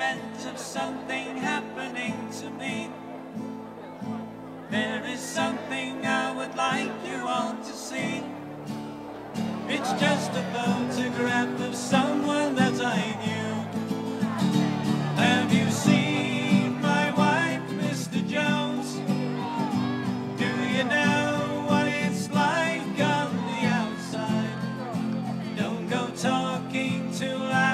element of something happening to me. There is something I would like you all to see. It's just a photograph of someone that I knew. Have you seen my wife, Mr. Jones? Do you know what it's like on the outside? Don't go talking too loud.